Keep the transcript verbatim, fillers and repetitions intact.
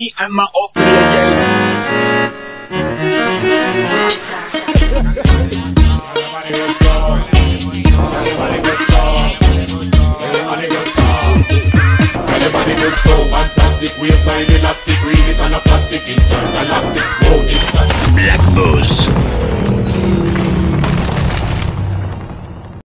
me and my Ophelia. Everybody good so fantastic, waistline elastic, read it on a plastic, internal galactic.